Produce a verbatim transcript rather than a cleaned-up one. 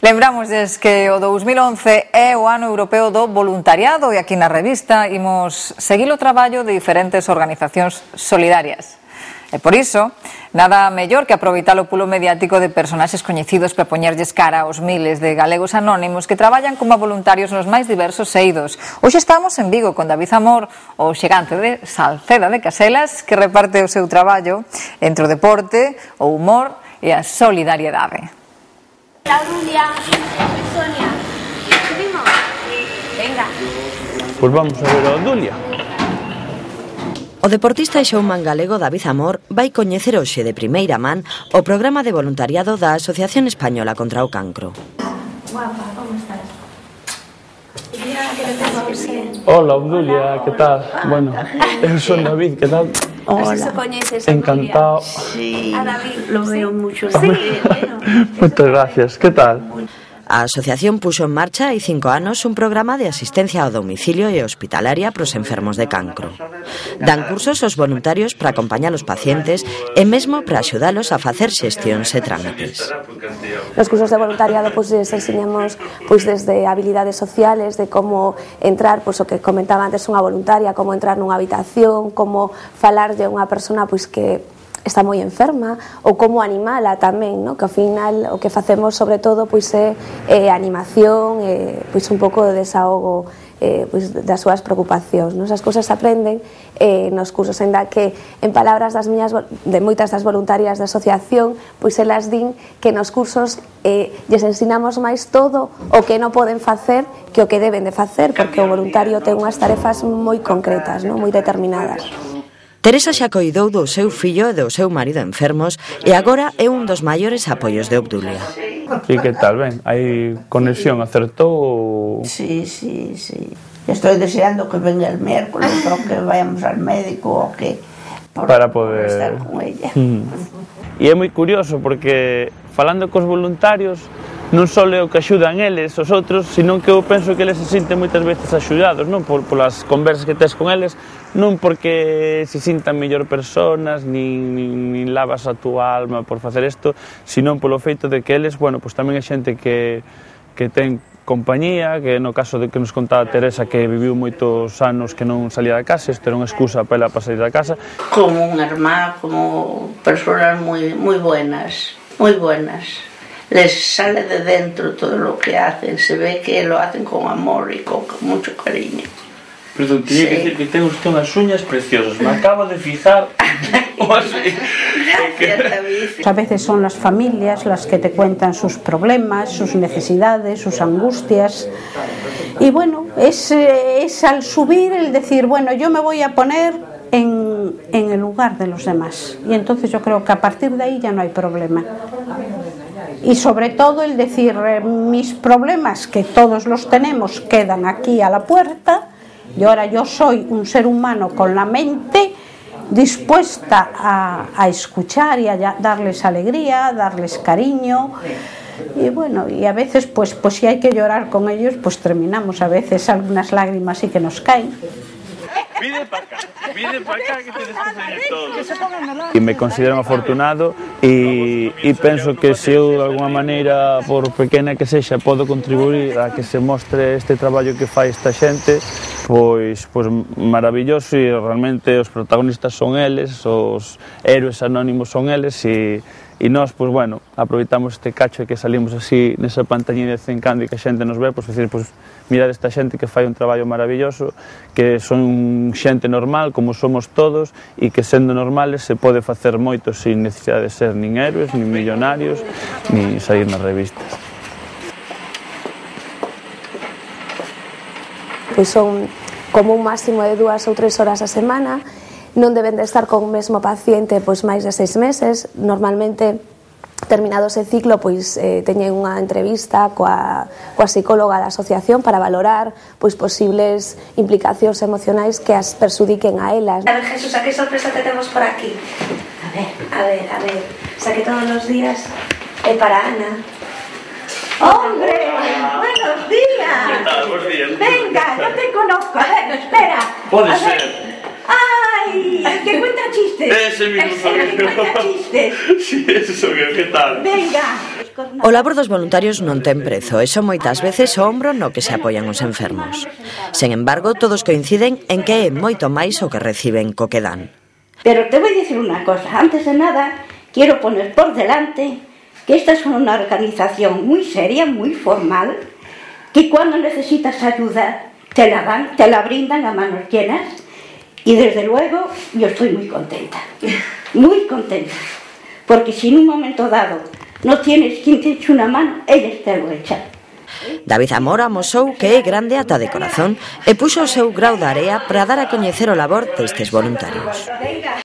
Lembramos que o dous mil once é o ano europeo do voluntariado e aquí na revista imos seguir o traballo de diferentes organizacións solidarias. E por iso, nada mellor que aproveitar o pulo mediático de personaxes coñecidos para poñerlles cara aos miles de galegos anónimos que traballan como voluntarios nos máis diversos eidos. Hoxe estamos en Vigo con David Amor, o xegante de Salceda de Caselas, que reparte o seu traballo entre o deporte, o humor e a solidariedade. Claudia, Sonia, subimos. Venga. Pois vamos a ver a Dulia. O deportista e showman galego David Amor vai coñecer hoxe de primeira man o programa de voluntariado da Asociación Española contra o Cancro. Guapa, como estás? Mira que te tengo aquí. Hola, Obdulia, que tal? Bueno, eu son David, que tal? Hola. Así se coñeces, Encantado. Sí, a David lo veo mucho. Sí, bueno. Moitas gracias, que tal? A asociación puxo en marcha hai cinco anos un programa de asistencia ao domicilio e hospitalaria pros enfermos de cancro. Dan cursos aos voluntarios para acompañar os pacientes e mesmo para axudalos a facer xestións e trámites. Nos cursos de voluntariado pois les enseñamos pois desde habilidades sociales, de como entrar, pois o que comentaba antes unha voluntaria, como entrar nunha habitación, como falarlle a unha persona pois que está moi enferma, ou como animala tamén, no? Que ao final o que facemos sobre todo pois é eh, animación, eh, pois un pouco de desahogo eh, pois das súas preocupacións, no? Esas cousas se aprenden eh, nos cursos, ainda que en palabras das miñas, de moitas das voluntarias da asociación, pois elas din que nos cursos eh, lles ensinamos máis todo o que non poden facer que o que deben de facer, porque o voluntario ten unhas tarefas moi concretas, no? Moi determinadas. Teresa xa coidou do seu fillo e do seu marido enfermos e agora é un dos maiores apoios de Obdulia. E que tal, ben? Hai conexión, acertou? Sí, sí, sí. Estoy deseando que venga el miércoles o que vayamos al médico o que... Por, para poder estar con ella. Mm. E é moi curioso porque falando cos voluntarios non só é o que axudan eles, os outros, sino que eu penso que eles se sinten moitas veces axudados, non por, por as conversas que tes con eles, non porque se sintan mellor personas, nin, nin, nin lavas a túa alma por facer isto, sino polo feito de que eles, bueno, pues tamén é xente que, que ten compañía, que no caso de que nos contaba Teresa que viviu moitos anos que non salía da casa, isto era unha excusa para ela para salir da casa. Como un hermano, como personas moi, moi buenas, moi buenas. Les sale de dentro todo lo que hacen, se ve que lo hacen con amor y con, con mucho cariño. Pero tenía sí. que decir que ten usted unhas uñas preciosas, me acabo de fijar o así. Gracias, David. A veces son las familias las que te cuentan sus problemas, sus necesidades, sus angustias. Y bueno, es, es al subir el decir, bueno, yo me voy a poner en, en el lugar de los demás. Y entonces yo creo que a partir de ahí ya no hay problema. Y sobre todo el decir, eh, mis problemas, que todos los tenemos, quedan aquí a la puerta, y ahora yo soy un ser humano con la mente dispuesta a, a escuchar y a darles alegría, darles cariño. Y bueno, y a veces pues, pues si hay que llorar con ellos, pues terminamos a veces algunas lágrimas sí que nos caen. Vide para acá, vide para acá que te descubren todo. E me considero afortunado e, e penso que se eu de alguma maneira, por pequena que sexa, podo contribuir a que se mostre este traballo que fai esta xente, pois, pois maravilloso, e realmente os protagonistas son eles, os héroes anónimos son eles, e E nós, pois, bueno, aproveitamos este cacho que salimos así nesa pantañinha de Cencando e que a xente nos ve, pois, decir, pois, mirad esta xente que fai un traballo maravilloso, que son xente normal, como somos todos, e que sendo normales se pode facer moito sin necesidade de ser nin héroes, nin millonarios, nin sair nas revistas. Pois son como un máximo de dúas ou tres horas a semana. Non deben de estar con o mesmo paciente pois máis de seis meses. Normalmente, terminado ese ciclo, pois eh, teñen unha entrevista coa, coa psicóloga da asociación para valorar pois posibles implicacións emocionais que as persudiquen a elas. A ver, Jesús, a que sorpresa te temos por aquí? A ver, a ver, a ver. O sea que todos los días é para Ana. ¡Hombre! ¡Buenos días! ¿Qué tal? Buenos días. Venga, no te conozco. A ver, espera. Puede a ser. Ver. ¡Ay! El que cuenta chistes. Ese mismo el, el que cuenta chistes. Sí, ese soy yo. ¿Qué tal? Venga. O labor dos voluntarios non ten prezo e son moitas veces o ombro no que se apoian os enfermos. Sen embargo, todos coinciden en que é moito máis o que reciben co que dan. Pero te voy a decir una cosa, antes de nada quiero poner por delante que esta es una organización muy seria, muy formal, que cuando necesitas ayuda te la dan, te la brindan a manos llenas y desde luego yo estoy muy contenta, muy contenta, porque si en un momento dado no tienes quien te eche una mano, ellas te lo echan. David Amor amosou que é grande ata de corazón e puxo o seu grau de area para dar a coñecer o labor destes voluntarios.